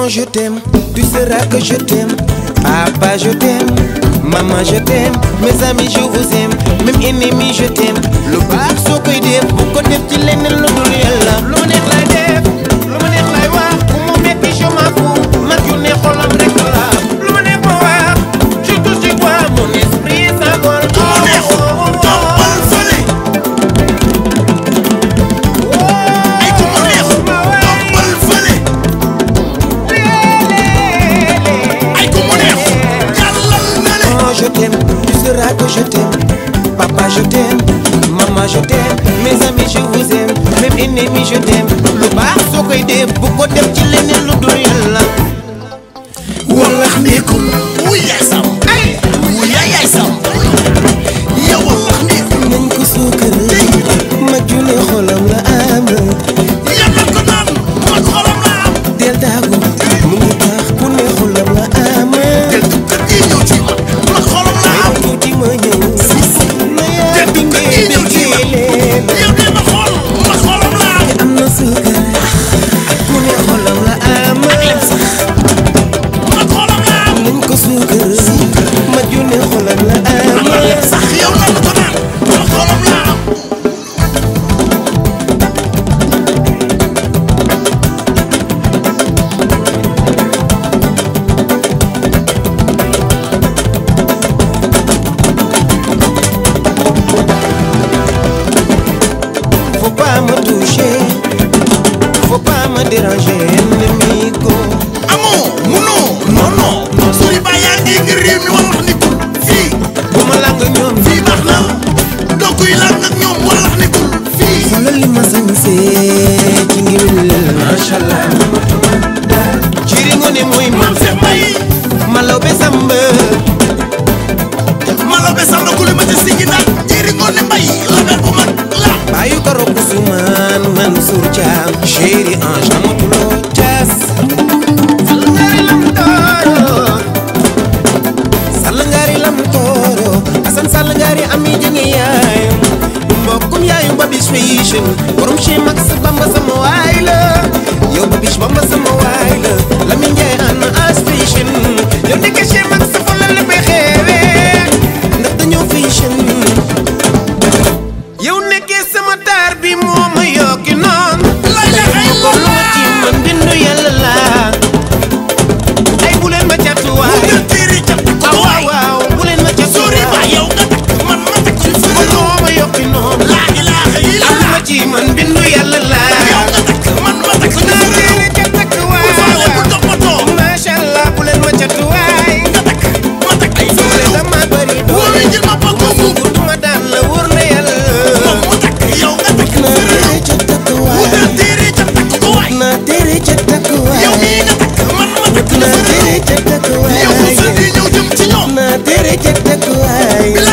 Maman je t'aime, tu sauras que je t'aime. Papa je t'aime, maman je t'aime. Mes amis je vous aime, même ennemis je t'aime. Lu baax soo koy def bu ko def ci leneen lu dul Yàlla. Lu ma neex lay def, lu ma neex lay wax. Ku mu metti je m'en fous, mag yu ne xolam rek la. Lu ma neex ma wax, je touche du bois, mon esprit s'envole. Ku mu neexul toppal fële. Ay ku mu neexul toppal fële. Ay ku mu neexul jàllal na le. Maman je t'aime, tu sauras que je t'aime. Papa je t'aime, maman je t'aime. Mes amis je vous aime, même ennemis je t'aime. Lu baax soo koy def bu ko def ci leneen lu dul Yàlla. Wallax nekkul wuy yaay sam. Wuy yaay sam. Yow wallax nekkul. nañ ko suukar mag ju ne xolam la am. Yàlla ko naan mag xolam la am. del daagu mu ngi baax ku ne xolam la am. Del tukkat yi ñëw ci man mag xolam la am. tuuti ma ñëw. na yaa Del tukkat yi ñëw ci man yow de ma xool mag xolam la am. am na suukar ku ne xolam la am. Mag xolam la am. nañ ko suukar mag ju ne xolam la am. Am na lépp sax yow nan ko naan mag xolam la am. Faut pas me toucher, faut pas me déranger, ennemigo. Amoo munoo non non suñu baay yaa ngi ngir réew mi wallax nekkul fii. bu ma làng ñoom Fii baax na doo koy laaj nag ñoom wallax nekkul fii. xoolal li ma sañsee ci ngir macha allah. jiri ngone mooy ma Maam Seex Mbay malaw be samba. malo be samba ku li ma ci sigi nag jiri ngoone mbay la bet bu mag la. Bayu karo kusuman Mansour Thiam chéri ange amatuloo cas. Salngari lam tooro, salngari lam tooro. Asan salngari ami jëngi yaay. mbokkum yaayu Babish Fashion borom chez Max Bamba sama waay la. yow Babish Bamba sama waay la. Lamine Ndiaye ana as fashion. yow nekk chez Max fa la lépp xeewee ndax dañoo fashion. yow nekkee sama taar bi moo ma yokki noon. lay la xëy ko lu ma ci man bindu Yàlla la. ay bu leen ma catu bu waay. nga tiiri jàpp ko waaw waay. waaw bu leen ma catu Sori ba waay. yow nga takk man ma takk ci ko fële. moo ma yokki noon. laa ilaaha lu illallah. ma ci man bindu Yàlla la. yow nga takk man ma takk ci naa fële. leen ca takk bu faale bu waay. toppatoo. macha allah bu leen ma catu waay. nga takk ma takk ay doole fële. dama bari wóor doole. na jël ma bokk mu. duma daan la wóor na Yàlla. moom mu takk yow nga takk naa fële. tere ca takk bu waay. nga tiiri jàpp takk ko waay. naa tere ca takk waay. yow mii nga takk man ma takk ci naa fële. tere ca takk waay. yow bu sëñ yi ñëw jëm ci ñoom. naa tere ca takk waay.